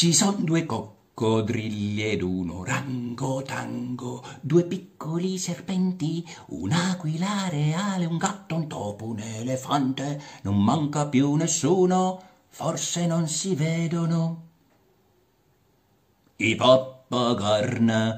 Ci son due coccodrilli ed un orangotango, due piccoli serpenti, un'aquila reale, un gatto, un topo, un elefante. Non manca più nessuno, forse non si vedono. I pappacarna.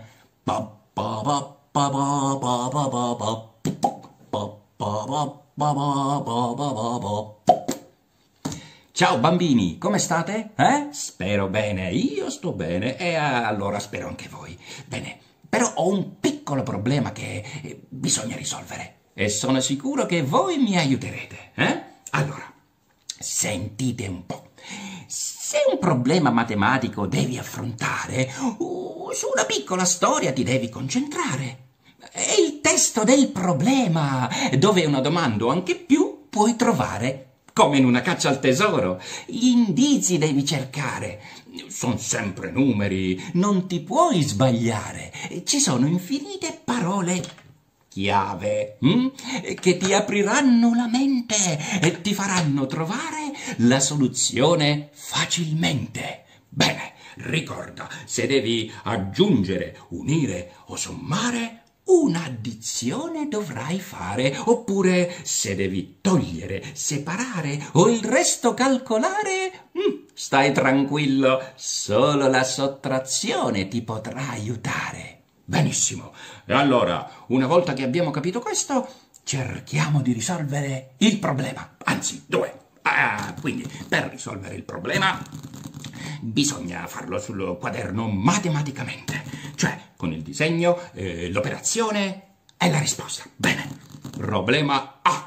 Ciao bambini, come state? Spero bene, io sto bene e allora spero anche voi. Bene, però ho un piccolo problema che bisogna risolvere e sono sicuro che voi mi aiuterete. Allora, sentite un po'. Se un problema matematico devi affrontare, su una piccola storia ti devi concentrare. È il testo del problema, dove una domanda o anche più puoi trovare, come in una caccia al tesoro. Gli indizi devi cercare. Sono sempre numeri, non ti puoi sbagliare. Ci sono infinite parole chiave che ti apriranno la mente e ti faranno trovare la soluzione facilmente. Bene, ricorda, se devi aggiungere, unire o sommare, un'addizione dovrai fare, oppure se devi togliere, separare o il resto calcolare, stai tranquillo, solo la sottrazione ti potrà aiutare. Benissimo, e allora, una volta che abbiamo capito questo, cerchiamo di risolvere il problema, anzi, due. Quindi, per risolvere il problema, bisogna farlo sul quaderno matematicamente, cioè con il disegno, l'operazione e la risposta. Bene, problema A.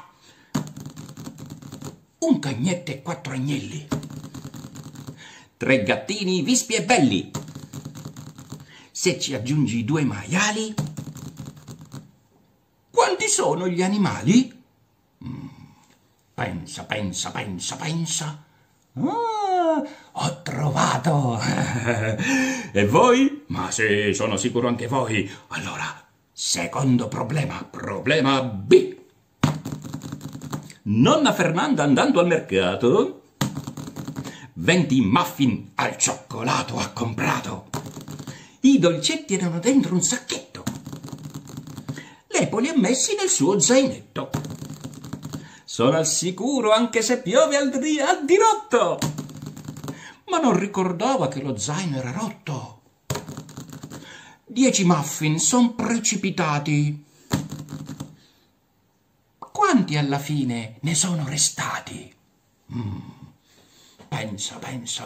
Un cagnetto e 4 agnelli. 3 gattini vispi e belli. Se ci aggiungi 2 maiali, quanti sono gli animali? Pensa. Ho trovato! E voi? Ma sì, sono sicuro anche voi. Allora, secondo problema, problema B. Nonna Fernanda, andando al mercato, 20 muffin al cioccolato ha comprato. I dolcetti erano dentro un sacchetto. Lei li ha messi nel suo zainetto. Sono al sicuro anche se piove al dirotto. Ma non ricordava che lo zaino era rotto. 10 muffin son precipitati. Quanti alla fine ne sono restati? Pensa.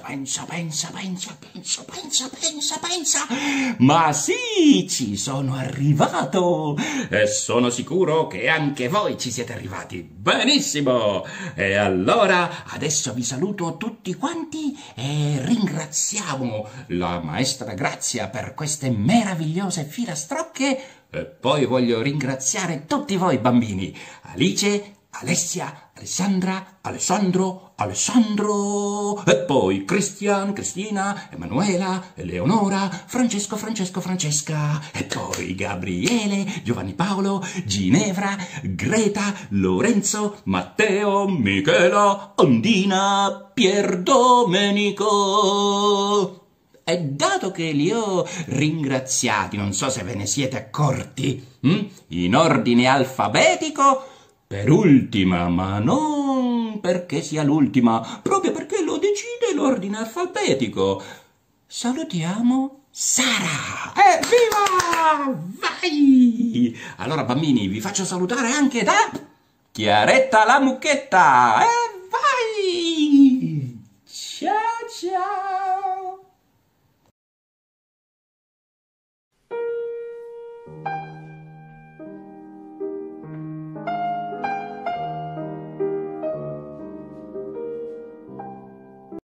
Ma sì, ci sono arrivato e sono sicuro che anche voi ci siete arrivati. Benissimo! E allora adesso vi saluto tutti quanti e ringraziamo la maestra Grazia per queste meravigliose filastrocche e poi voglio ringraziare tutti voi bambini, Alice, Alessia, Alessandra, Alessandro, e poi Cristian, Cristina, Emanuela, Eleonora, Francesca, e poi Gabriele, Giovanni Paolo, Ginevra, Greta, Lorenzo, Matteo, Michela, Ondina, Pierdomenico. E dato che li ho ringraziati, non so se ve ne siete accorti, in ordine alfabetico, per ultima, ma non perché sia l'ultima, proprio perché lo decide l'ordine alfabetico. Salutiamo Sara! Evviva! Vai! Allora bambini, vi faccio salutare anche da Chiaretta la mucchetta! Vai! Ciao!